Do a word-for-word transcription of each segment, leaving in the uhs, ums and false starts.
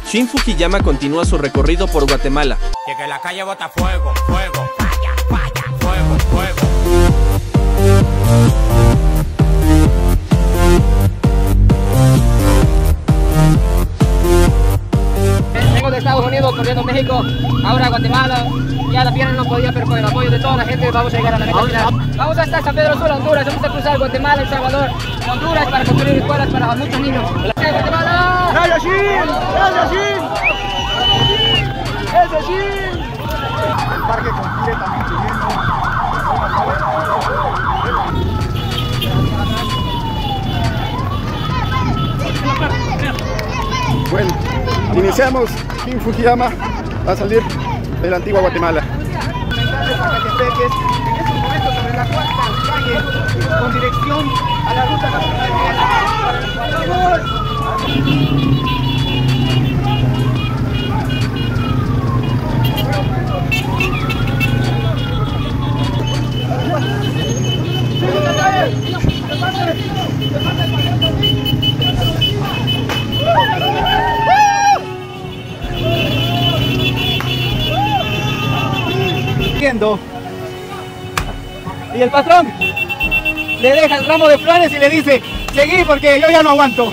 Shin Fujiyama continúa su recorrido por Guatemala. Que, que la calle bota fuego, fuego, falla, falla, fuego, fuego. Vengo de Estados Unidos, corriendo a México, ahora a Guatemala. Ya la pierna no podía, pero con el apoyo de toda la gente vamos a llegar a la meta final. Vamos hasta San Pedro Sula, Honduras. Vamos a cruzar Guatemala, El Salvador, Honduras para construir escuelas para muchos niños. ¡Guatemala! ¡Gracias, Shin! ¡Gracias, Shin! ¡Eso, Shin! El parque completamente lleno. Bueno, iniciamos. Shin Fujiyama va a salir de la antigua Guatemala. Zacatepeques, en estos momentos sobre la cuarta calle, con dirección a la ruta nacional. Y el patrón le deja el ramo de flores y le dice: seguí porque yo ya no aguanto.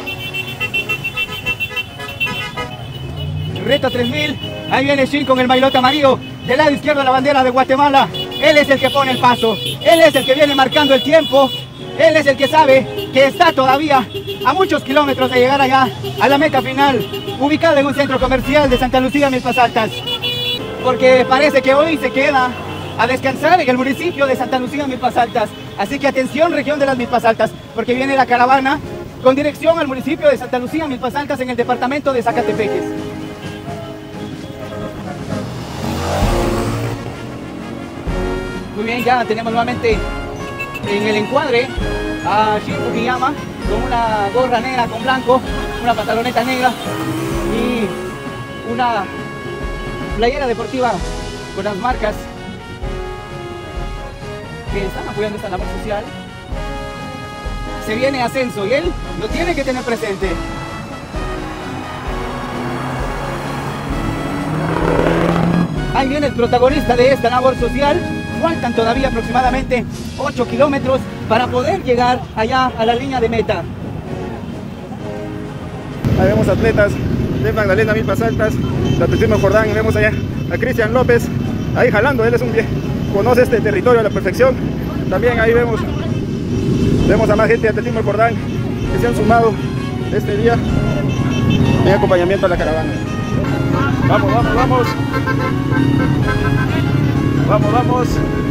Reto tres mil, ahí viene Shin con el maillot amarillo, del lado izquierdo la bandera de Guatemala. Él es el que pone el paso, él es el que viene marcando el tiempo, él es el que sabe que está todavía a muchos kilómetros de llegar allá a la meta final, ubicada en un centro comercial de Santa Lucía, Milpas Altas. Porque parece que hoy se queda a descansar en el municipio de Santa Lucía, Milpas Altas. Así que atención, región de las Milpas Altas, porque viene la caravana con dirección al municipio de Santa Lucía, Milpas Altas, en el departamento de Zacatepeques. Muy bien, ya tenemos nuevamente en el encuadre a Shin Fujiyama con una gorra negra con blanco, una pantaloneta negra y una playera deportiva con las marcas que están apoyando esta labor social. Se viene Ascenso y él lo tiene que tener presente. Ahí viene el protagonista de esta labor social. Faltan todavía aproximadamente ocho kilómetros para poder llegar allá a la línea de meta. Ahí vemos atletas de Magdalena, Milpas Altas, de atletismo Jordán, y vemos allá a Cristian López, ahí jalando. Él es un conoce este territorio a la perfección. También ahí vemos, vemos a más gente de atletismo Jordán que se han sumado este día en acompañamiento a la caravana. Vamos, vamos, vamos. Vamos, vamos.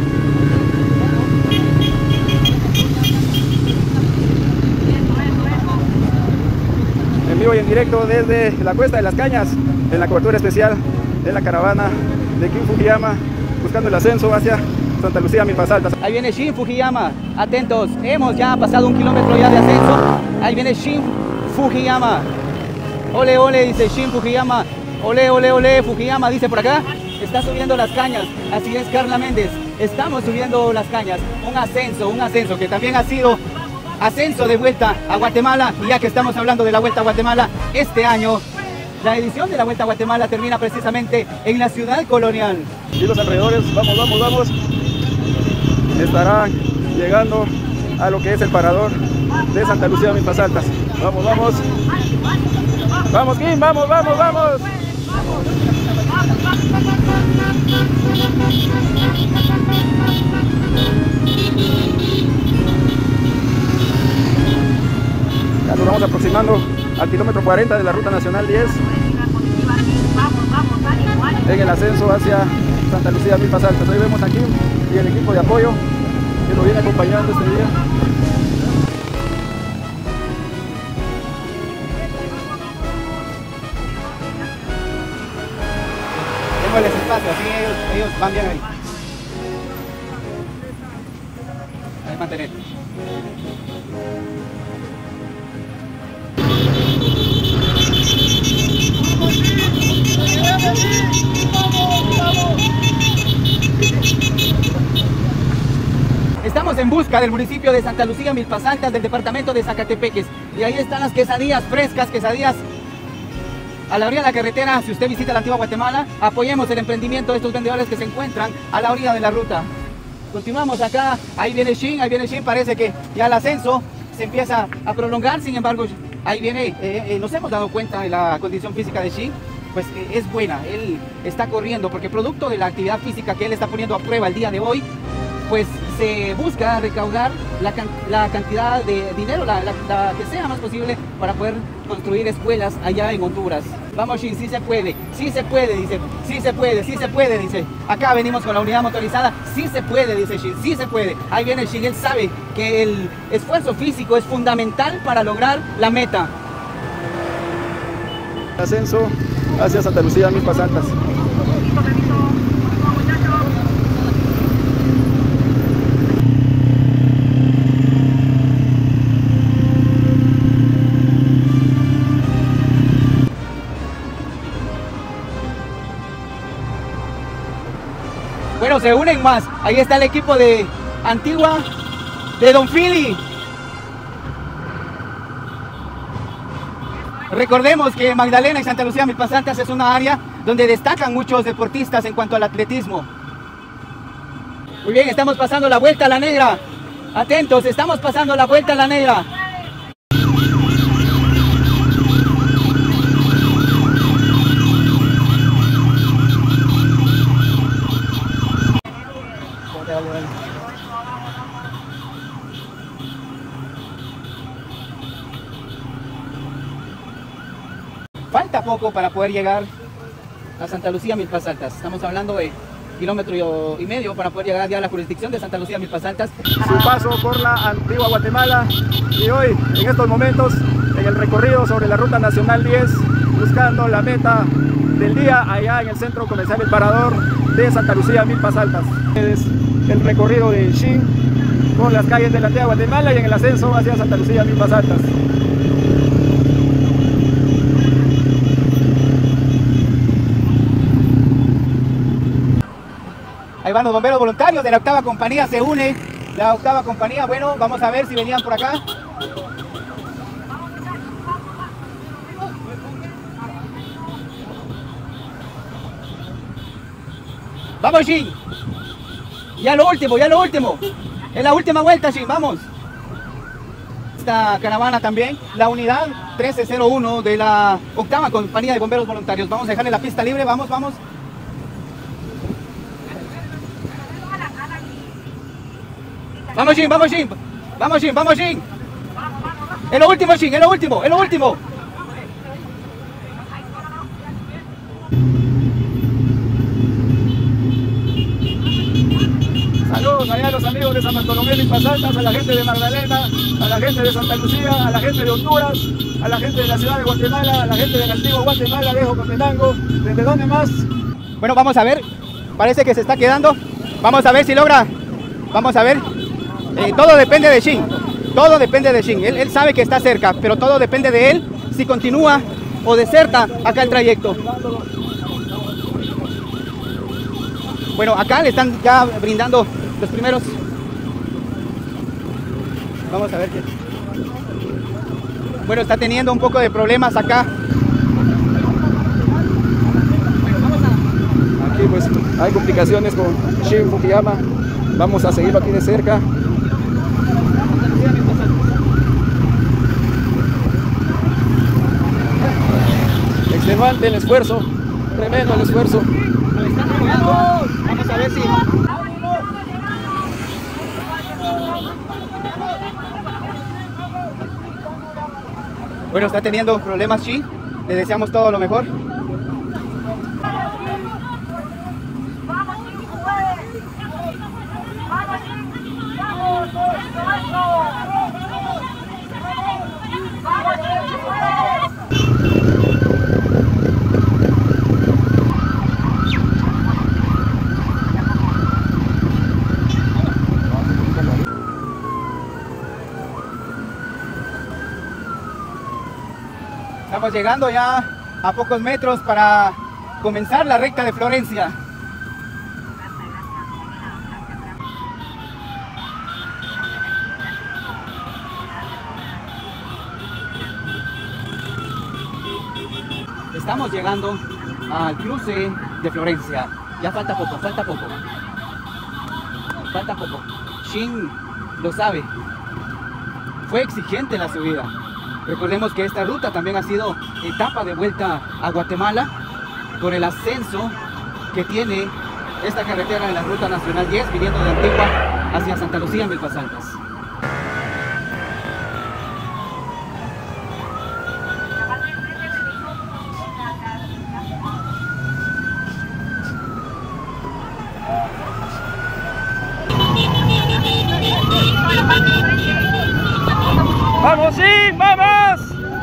En vivo y en directo desde la Cuesta de las Cañas, en la cobertura especial de la caravana de Shin Fujiyama, buscando el ascenso hacia Santa Lucía, Milpas Altas. Ahí viene Shin Fujiyama, atentos, hemos ya pasado un kilómetro ya de ascenso. Ahí viene Shin Fujiyama. Ole, ole, dice Shin Fujiyama. Ole, ole, ole, Fujiyama, dice por acá. Está subiendo las cañas, así es, Carla Méndez. Estamos subiendo las cañas, un ascenso, un ascenso que también ha sido ascenso de vuelta a Guatemala. Y ya que estamos hablando de la Vuelta a Guatemala, este año la edición de la Vuelta a Guatemala termina precisamente en la ciudad colonial. Y los alrededores, vamos, vamos, vamos, estarán llegando a lo que es el parador de Santa Lucía, Milpas Altas. Vamos, vamos. Vamos, Kim, vamos, vamos, vamos. Ya nos vamos aproximando al kilómetro cuarenta de la ruta nacional diez, en el ascenso hacia Santa Lucía, Milpas Altas. Ahí vemos aquí y el equipo de apoyo que nos viene acompañando este día. Tengo el espacio, así ellos, ellos van bien ahí. Ahí mantener. Estamos en busca del municipio de Santa Lucía, Milpas Altas, del departamento de Zacatepeques. Y ahí están las quesadillas frescas, quesadillas a la orilla de la carretera, si usted visita la antigua Guatemala, apoyemos el emprendimiento de estos vendedores que se encuentran a la orilla de la ruta. Continuamos acá, ahí viene Shin, ahí viene Shin, parece que ya el ascenso se empieza a prolongar, sin embargo, ahí viene, eh, eh, nos hemos dado cuenta de la condición física de Shin, pues eh, es buena, él está corriendo, porque producto de la actividad física que él está poniendo a prueba el día de hoy, pues se busca recaudar la, can la cantidad de dinero, la, la, la que sea más posible, para poder construir escuelas allá en Honduras. Vamos, Shin, sí se puede, sí se puede, dice, sí se puede, sí se puede, dice. Acá venimos con la unidad motorizada, sí se puede, dice Shin, sí se puede. Ahí viene Shin, él sabe que el esfuerzo físico es fundamental para lograr la meta. Ascenso hacia Santa Lucía, Milpas Altas. Bueno, se unen más. Ahí está el equipo de Antigua, de Don Philly. Recordemos que Magdalena y Santa Lucía Milpas Altas es una área donde destacan muchos deportistas en cuanto al atletismo. Muy bien, estamos pasando la vuelta a la negra. Atentos, estamos pasando la vuelta a la negra. Falta poco para poder llegar a Santa Lucía Milpas Altas. Estamos hablando de kilómetro y medio para poder llegar ya a la jurisdicción de Santa Lucía Milpas Altas. Su paso por la antigua Guatemala, y hoy, en estos momentos, en el recorrido sobre la Ruta Nacional diez, buscando la meta del día allá en el Centro Comercial El Parador de Santa Lucía Milpas Altas. Es el recorrido de Shin por las calles de la antigua Guatemala y en el ascenso hacia Santa Lucía Milpas Altas. Ahí van los bomberos voluntarios de la octava compañía, se une la octava compañía. Bueno, vamos a ver si venían por acá. Vamos, Shin. Ya lo último, ya lo último. Es la última vuelta, Shin, vamos. Esta caravana también, la unidad trece cero uno de la octava compañía de bomberos voluntarios. Vamos a dejarle la pista libre, vamos, vamos. Vamos, Shin, vamos, Shin. Vamos, Shin, vamos, Shin. Es lo último, Shin, es lo último, es lo último. Saludos allá a los amigos de San Bartolomé Milpas Altas, a la gente de Magdalena, a la gente de Santa Lucía, a la gente de Honduras, a la gente de la ciudad de Guatemala, a la gente de la antigua Guatemala, de Jocotenango. ¿Desde dónde más? Bueno, vamos a ver. Parece que se está quedando. Vamos a ver si logra. Vamos a ver. Eh, todo depende de Shin. Todo depende de Shin. Él, él sabe que está cerca, pero todo depende de él si continúa o deserta acá el trayecto. Bueno, acá le están ya brindando los primeros. Vamos a ver qué. Bueno, está teniendo un poco de problemas acá. Bueno, vamos a... Aquí pues hay complicaciones con Shin Fukuyama. Vamos a seguirlo aquí de cerca. Extenuante el esfuerzo, tremendo el esfuerzo. Vamos a ver si... Bueno, está teniendo problemas Shin. Le deseamos todo lo mejor. Estamos llegando ya a pocos metros para comenzar la recta de Florencia. estamos llegando al cruce de Florencia. Ya falta poco, falta poco. Falta poco. Shin lo sabe. Fue exigente la subida. Recordemos que esta ruta también ha sido etapa de vuelta a Guatemala por el ascenso que tiene esta carretera de la Ruta Nacional diez viniendo de Antigua hacia Santa Lucía, Milpas Altas. ¡Vamos, sí! ¡Vamos!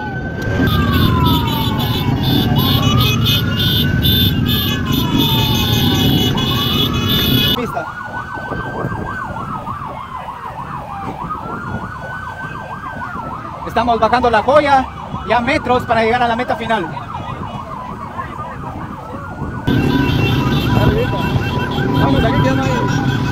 Pista. Estamos bajando la joya, ya metros para llegar a la meta final. Vamos, aquí quedamos ahí.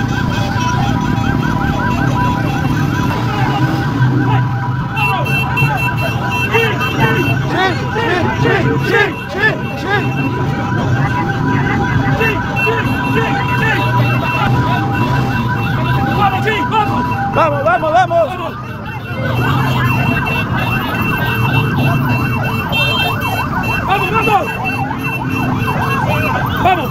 ¡Vamos, vamos, vamos! ¡Vamos, vamos! ¡Vamos!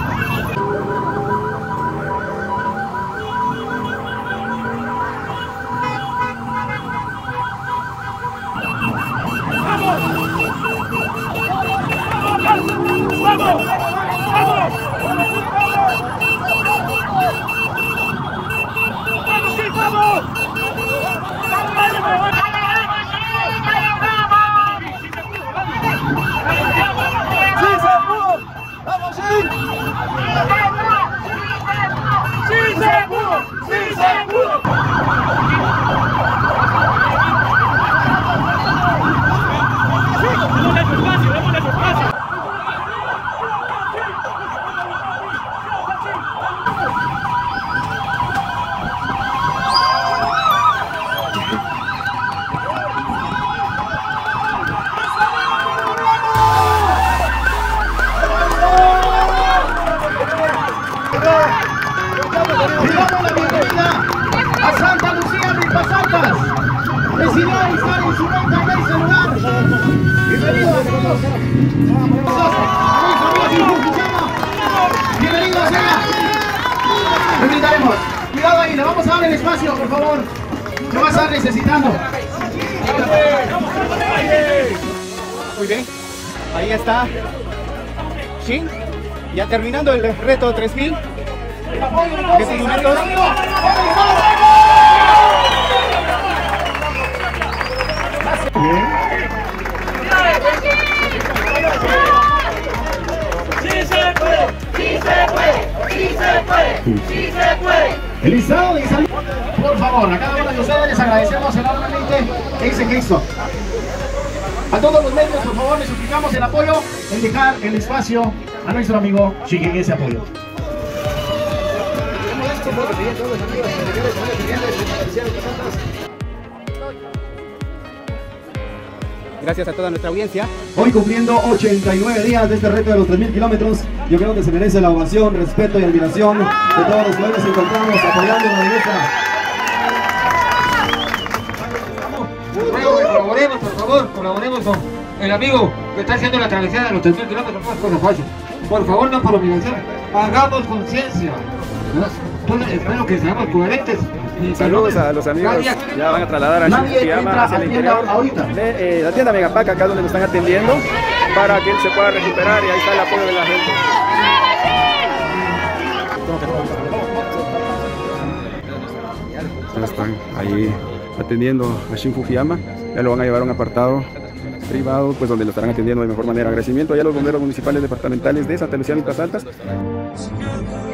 Bienvenidos sea. Les brindaremos. Cuidado ahí, le vamos a dar el espacio, por favor. Lo va a estar necesitando. Muy bien. Ahí está Shin. Ya terminando el reto tres mil. En estos momentos. Bien. ¡Sí se puede! El listado de salud, por favor, a cada uno de ustedes les agradecemos enormemente que dicen listo. A todos los medios, por favor, les suplicamos el apoyo en dejar el espacio a nuestro amigo Chiquen ese apoyo. Gracias a toda nuestra audiencia. Hoy cumpliendo ochenta y nueve días de este reto de los tres mil kilómetros, yo creo que se merece la ovación, respeto y admiración de todos los que hoy nos encontramos apoyando la divisa. Colaboremos, por favor, colaboremos con el amigo que está haciendo la travesía de los tres mil kilómetros, no es cosa fácil. Por favor, no por obligación, hagamos conciencia. Espero que seamos coherentes. Saludos a los amigos, ya van a trasladar a Shinfuyama hacia el interior de eh, la tienda Megapac, acá donde nos están atendiendo, para que él se pueda recuperar, y ahí está el apoyo de la gente. Ya están ahí atendiendo a Shinfuyama, ya lo van a llevar a un apartado privado, pues donde lo estarán atendiendo de mejor manera. Agradecimiento a los bomberos municipales departamentales de Santa Lucía, Milpas Altas.